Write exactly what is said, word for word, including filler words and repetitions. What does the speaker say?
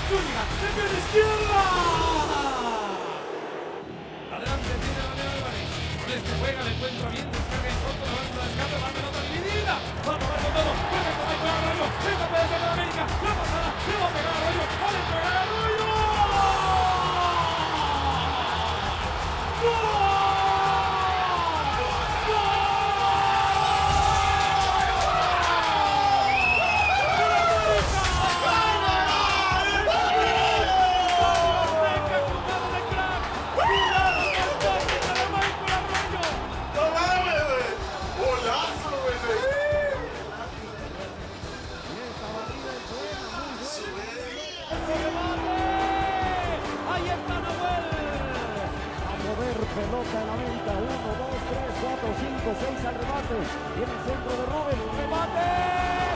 Zúñiga, de pierna izquierda. Adelante tiene Daniel Álvarez. Con este juega, le encuentra bien, descarga en corto, levanta la escapa, la pelota dividida. Va a tomar con todo, juega con Michael Arroyo. Esta puede ser de América. La pasada, le va a pegar a Arroyo. Va a entregar a Arroyo. ¡Gol! Pelota en América, uno, dos, tres, cuatro, cinco, seis al remate. Viene el centro de Rubén, remate.